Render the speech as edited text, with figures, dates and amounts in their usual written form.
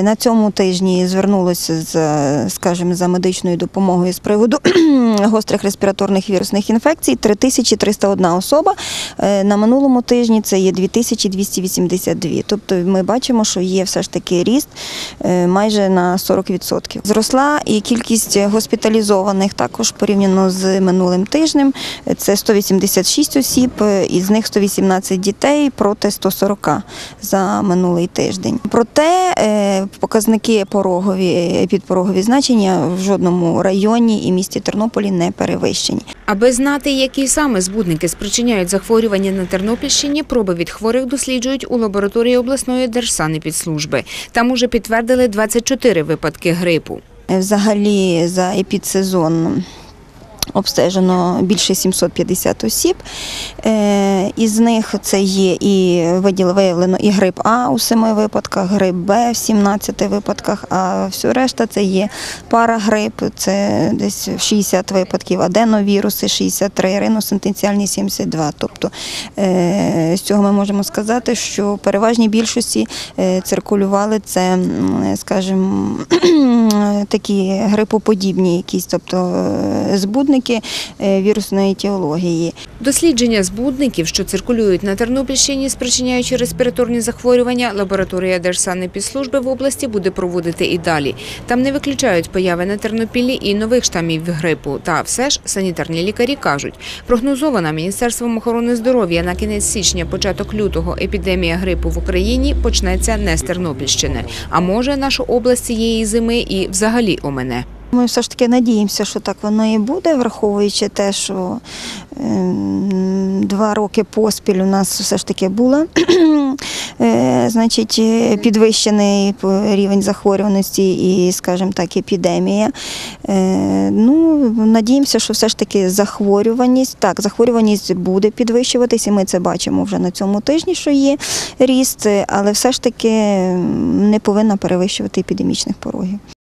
На цьому тижні звернулося за медичною допомогою з приводу гострих респіраторних вірусних інфекцій 3301 особа. На минулому тижні це є 2282. Тобто ми бачимо, що є все ж таки ріст майже на 40%. Зросла і кількість госпіталізованих також порівняно з минулим тижнем. Це 186 осіб, із них 118 дітей проти 140 за минулий тиждень. Проте показники підпорогові значення в жодному районі і місті Тернополі не перевищені. Аби знати, які саме збудники спричиняють захворювання на Тернопільщині, проби від хворих досліджують у лабораторії обласної держсанепідслужби. Там уже підтвердили 24 випадки грипу. Взагалі за епідсезон обстежено більше 750 осіб. Із них це є і виявлено і грип А у 7 випадках, грип Б в 17 випадках, а все решта це є парагрип, це десь 60 випадків, аденовіруси 63, риносинтенціальні 72. Тобто з цього ми можемо сказати, що в переважній більшості циркулювали це, скажімо, такі грипоподібні якісь, тобто збудники вірусної етіології. Дослідження збудників, що циркулюють на Тернопільщині, спричиняючи респіраторні захворювання, лабораторія Держсанепідслужби в області буде проводити і далі. Там не виключають появи на Тернопіллі і нових штамів грипу. Та все ж санітарні лікарі кажуть, прогнозована Міністерством охорони здоров'я на кінець січня, початок лютого епідемія грипу в Україні почнеться не з Тернопільщини. А може, нашу область цієї зими і взагалі омине. Ми все ж таки надіємося, що так воно і буде, враховуючи те, що 2 роки поспіль у нас все ж таки була підвищений рівень захворюваності і, скажімо так, епідемія. Надіємося, що все ж таки захворюваність буде підвищуватись, і ми це бачимо вже на цьому тижні, що є ріст, але все ж таки не повинна перевищувати епідемічних порогів.